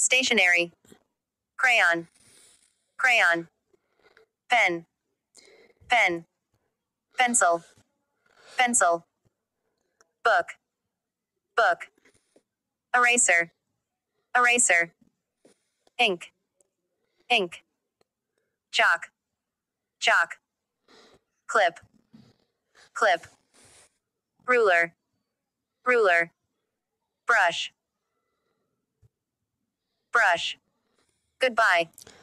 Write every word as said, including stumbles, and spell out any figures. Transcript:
stationery, crayon, crayon, pen, pen, pencil, pencil, book, book, eraser, eraser, ink, ink, chalk, chalk, clip, clip, ruler, ruler, brush, brush. Goodbye.